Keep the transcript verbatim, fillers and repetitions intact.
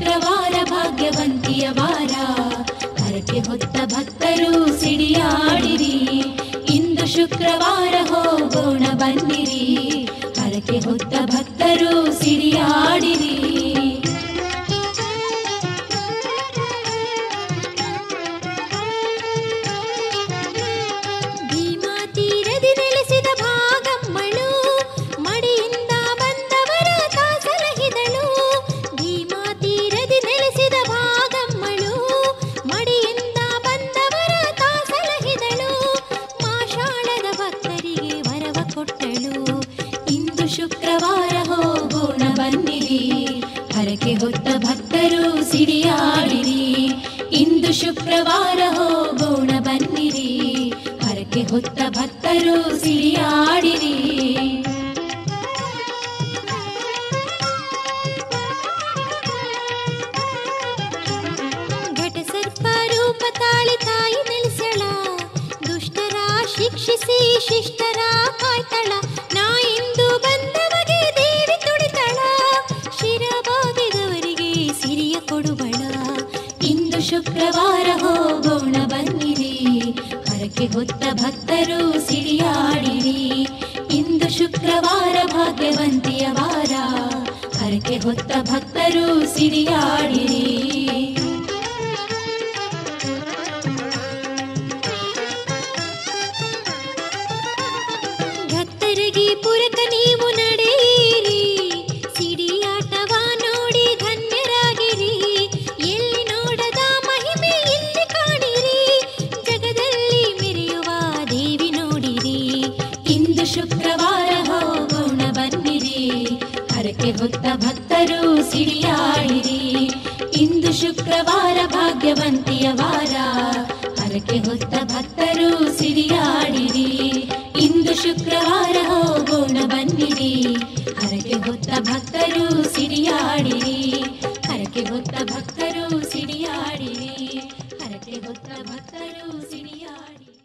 ಶುಕ್ರವಾರ ಭಾಗ್ಯವಂತಿಯ ವಾರ, ಹರಕೆ ಹೊತ್ತ ಭಕ್ತರು ಸಿಡಿಯಾಡಿರಿ. ಇಂದು ಶುಕ್ರವಾರ ಹೋಗೋಣ ಬನ್ನಿರಿ, ಹರಕೆ ಹೊತ್ತ ಭಕ್ತರು ಸಿಡಿಯಾಡಿರಿ. ಭೀಮಾ ತೀರದಿ ನೆಲೆಸಿದ ಭಾಗಮ್ಮಳು, ಮಡಿಯಿಂದ ಬಂದವರ ತಾಸಲಹಿದಳು. ಭೀಮಾ ತೀರದಿ ನೆಲೆಸಿದ ಭಾಗಮ್ಮಳು, ಮಡಿಯಿಂದ ಬಂದವರ ತಾಸಲಹಿದಳು. ಮಾಷಾಳದ ಭಕ್ತರಿಗೆ ವರವ ಕೊಟ್ಟಳು. ಇಂದು ಶುಕ್ರವಾರ ಹೋಗೋಣ ಬನ್ನಿರಿ, ಹರಕೆ ಹೊತ್ತ ಭಕ್ತರು ಸಿಡಿಯಾಡಿರಿ. ಇಂದು ಶುಕ್ರವಾರ ಹೋಗೋಣ ಬನ್ನಿರಿ, ಹರಕೆ ಹೊತ್ತ ಭಕ್ತರು ಸಿಡಿಯಾಡಿರಿ. ಘಟಸರ್ಪ ರೂಪ ತಾಳಿ ತಾಯಿ ನೆಲೆಸಳ, ದುಷ್ಟರ ಶಿಕ್ಷಿಸಿ ಶಿಷ್ಟರ ಕಾಯ್ತಳ. ನಾ ಇಂದು ಬಂದವಗೆ ದೇವಿ ತುಡಿತಳ, ಶಿರಬಾಗಿದವರಿಗೆ ಸಿರಿಯ ಕೊಡುವಳ. ಇಂದು ಶುಕ್ರವಾರ ಹೋಗೋಣ ಬನ್ನಿರಿ, ಹರಕೆ ಹೊತ್ತ ಭಕ್ತರು ಸಿಡಿಯಾಡಿರಿ. ಇಂದು ಶುಕ್ರವಾರ ಭಾಗ್ಯವಂತಿಯ ವಾರ, ಹರಕೆ ಹೊತ್ತ ಭಕ್ತರು ಸಿಡಿಯಾಡಿರಿ. ಭಕ್ತರಿಗೆ ಪುರಕ ನೀವು ನಡೆಯಿರಿ, ಸಿಡಿಯಾಟವ ನೋಡಿ ಧನ್ಯರಾಗಿರಿ. ಎಲ್ಲಿ ನೋಡದ ಮಹಿಮೆ ಇಲ್ಲಿ ಕಾಣಿರಿ, ಜಗದಲ್ಲಿ ಮೆರೆಯುವ ದೇವಿ ನೋಡಿರಿ. ಇಂದು ಶುಕ್ರವಾರ ಹೋಗೋಣ ಬನ್ನಿರಿ, ಹರಕೆ ಹೊತ್ತ ಭಕ್ತರು ಸಿಡಿಯಾಡಿರಿ. ಇಂದು ಶುಕ್ರವಾರ ಭಾಗ್ಯವಂತಿಯ ವಾರ, ಹರಕೆ ಹೊತ್ತ ಭಕ್ತರು ಸಿಡಿಯಾಡಿರಿ. ಇಂದು ಶುಕ್ರವಾರ ಹೋಗೋಣ ಬನ್ನಿರಿ, ಹರಕೆ ಹೊತ್ತ ಭಕ್ತರು ಸಿಡಿಯಾಡಿರಿ. ಹರಕೆ ಹೊತ್ತ ಭಕ್ತರು ಸಿಡಿಯಾಡಿರಿ, ಹರಕೆ ಹೊತ್ತ ಭಕ್ತರು ಸಿಡಿಯಾಡಿರಿ.